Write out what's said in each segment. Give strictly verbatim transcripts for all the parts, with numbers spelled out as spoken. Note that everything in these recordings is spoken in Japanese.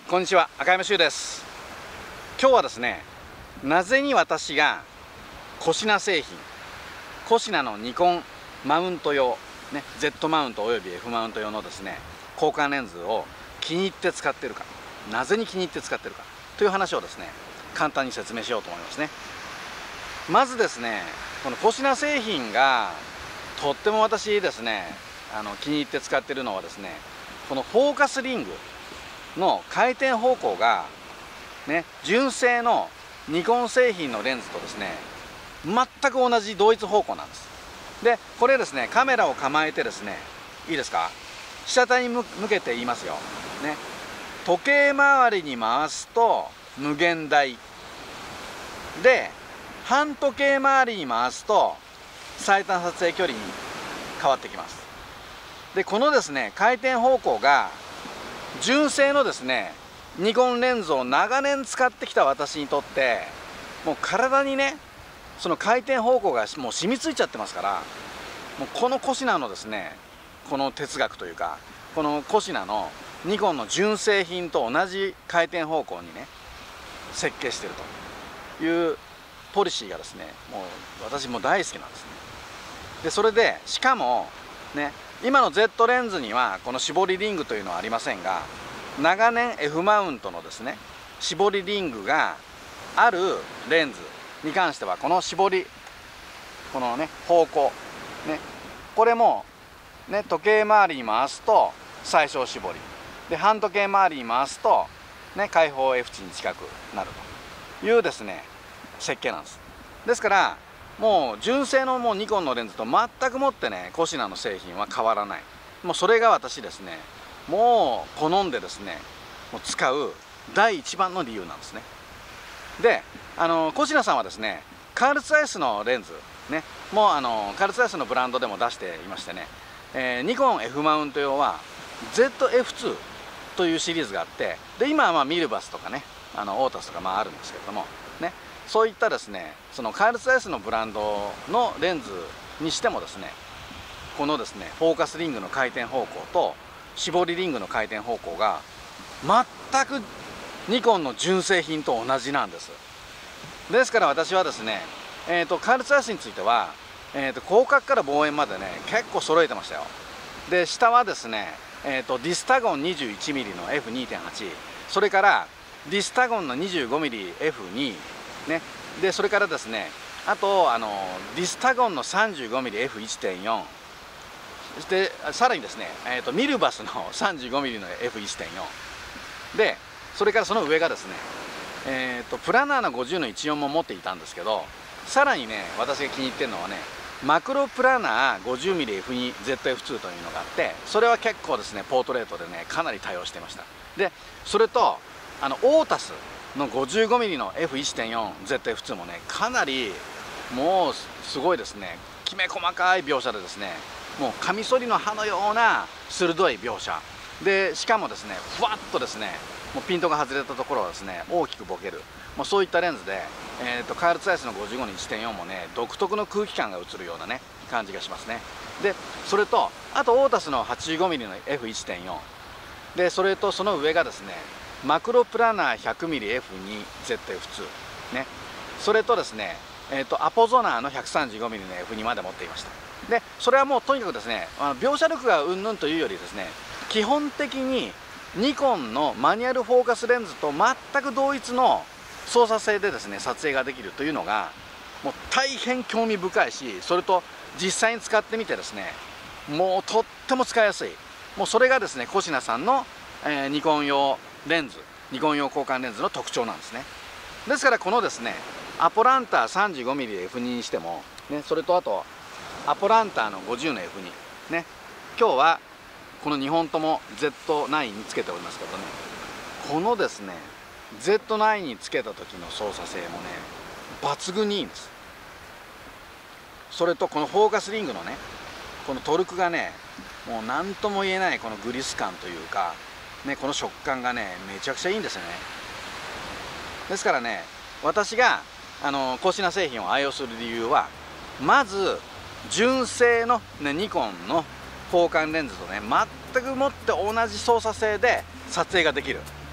こんにちは、赤山修です。今日はですね、なぜに私がコシナ製品、コシナのニコンマウント用、ね、Z マウントおよび F マウント用のですね、交換レンズを気に入って使っているか、なぜに気に入って使っているかという話をですね、簡単に説明しようと思いますね。まずですね、このコシナ製品がとっても私ですね、あの気に入って使っているのはですね、このフォーカスリングの回転方向がね、純正のニコン製品のレンズとですね、全く同じ同一方向なんです。で、これですね、カメラを構えてですね、いいですか、被写体に向けて言いますよ、ね、時計回りに回すと無限大で、半時計回りに回すと最短撮影距離に変わってきます。で、このですね、回転方向が純正のですね、ニコンレンズを長年使ってきた私にとって、もう体にね、その回転方向がもう染みついちゃってますから、もうこのコシナのですね、この哲学というか、このコシナのニコンの純正品と同じ回転方向にね、設計しているというポリシーがですね、もう私も大好きなんですね。で、それでしかもね、今の Z レンズにはこの絞りリングというのはありませんが、長年 F マウントのですね、絞りリングがあるレンズに関しては、この絞り、このね、方向ね、これもね、時計回りに回すと最小絞りで、半時計回りに回すとね、開放 F 値に近くなるというですね、設計なんです。ですからもう純正のもうニコンのレンズと全くもってね、コシナの製品は変わらない。もうそれが私ですね、もう好んでですね、もう使う第一番の理由なんですね。で、あのコシナさんはですね、カールツアイスのレンズね、もうあのカールツアイスのブランドでも出していましてね、えー、ニコン F マウント用は ゼットエフツー というシリーズがあって、で今はまあミルバスとかね、あのオータスとかまああるんですけれどもね、そういったですね、そのカールツアイスのブランドのレンズにしてもですね、このですね、フォーカスリングの回転方向と絞りリングの回転方向が全くニコンの純正品と同じなんです。ですから私はですね、えーとカールツアイスについては、えーと広角から望遠までね、結構揃えてましたよ。で、下はですね、えーとディスタゴン にじゅういちミリ の エフにてんはち、それからディスタゴンの にじゅうごミリエフにね、でそれからですね、あとあのディスタゴンの さんじゅうごミリエフいちてんよん、 そしてさらにですね、えー、とミルバスの さんじゅうごミリ の エフいちてんよん で、それからその上がですね、えー、とプラナーの ごじゅうのじゅうよん も持っていたんですけど、さらにね、私が気に入ってるのはね、マクロプラナー ごじゅうミリエフにゼットエフツー というのがあって、それは結構ですね、ポートレートでね、かなり対応していました。で、それとあのオータスの ごじゅうごミリ の エフいちてんよんゼットエフツー もね、かなりもうすごいですね、きめ細かい描写でですね、もうカミソリの刃のような鋭い描写で、しかもですね、ふわっとですね、もうピントが外れたところをですね、大きくボケる、もうそういったレンズで、えー、とカールツアイスの ごじゅうごの いちてんよん もね、独特の空気感が映るようなね、感じがしますね。で、それとあとオータスの はちじゅうごミリ の エフいちてんよん で、それとその上がですね、マクロプラナー ひゃくミリエフにゼットエフツー ね、それとですね、えー、とアポゾナーの ひゃくさんじゅうごミリ の エフに まで持っていました。で、それはもうとにかくですね、あの描写力がうんぬんというよりですね、基本的にニコンのマニュアルフォーカスレンズと全く同一の操作性でですね、撮影ができるというのがもう大変興味深いし、それと実際に使ってみてですね、もうとっても使いやすい、もうそれがですね、コシナさんの、えー、ニコン用レンズ、ニコン用交換レンズの特徴なんですね。ですからこのですね、アポランター さんじゅうごミリ エフに にしても、ね、それとあとアポランターの ごじゅうの エフに ね、今日はこのにほんとも ゼットナイン につけておりますけどね、このですね ゼットナイン につけた時の操作性もね、抜群にいいんです。それとこのフォーカスリングのね、このトルクがね、もう何とも言えないこのグリス感というかね、この食感がね、めちゃくちゃいいんですよね。ですからね、私があのコシナ製品を愛用する理由は、まず純正の、ね、ニコンの交換レンズとね、全くもって同じ操作性で撮影ができる。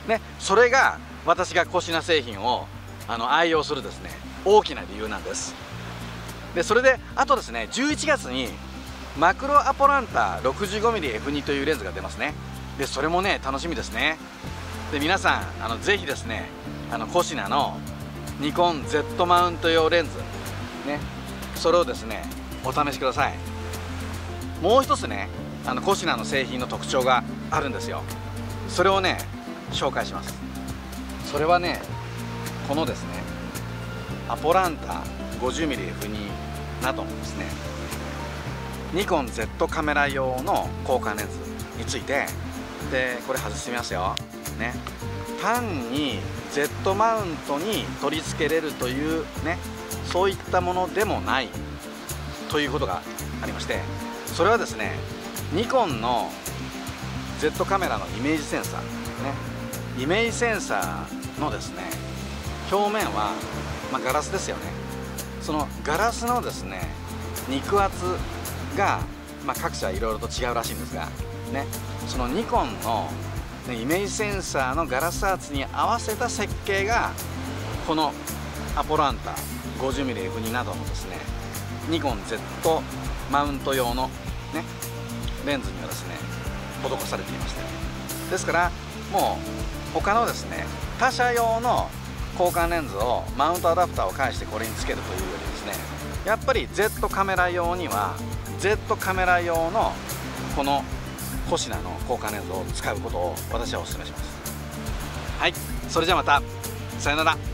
ね、それが私がコシナ製品をあの愛用するですね大きな理由なんです。でそれであとですね、じゅういちがつにマクロアポランタ ろくじゅうごミリエフツー というレンズが出ますね。でそれもね楽しみですね。で皆さんあのぜひですね、あのコシナのニコン Z マウント用レンズね、それをですねお試しください。もう一つね、あのコシナの製品の特徴があるんですよ。それをね紹介します。それはね、このですねアポランタ ごじゅうミリエフツー などのですねニコン Z カメラ用の交換レンズについて、でこれ外してみますよね。単に Z マウントに取り付けれるというね、そういったものでもないということがありまして、それはですねニコンの Z カメラのイメージセンサーね、イメージセンサーのですね表面は、まあ、ガラスですよね。そのガラスのですね肉厚が、まあ、各社いろいろと違うらしいんですがね、そのニコンの、ね、イメージセンサーのガラス圧に合わせた設計がこのアポランタ ごじゅうミリエフツー などのですねニコン Z マウント用の、ね、レンズにはですね施されていまして、ですからもう他のですね他社用の交換レンズをマウントアダプターを介してこれにつけるというよりですね、やっぱり Z カメラ用には Z カメラ用のこのコシナの交換レンズを使うことを私はお勧めします。はい、それじゃあまたさよなら。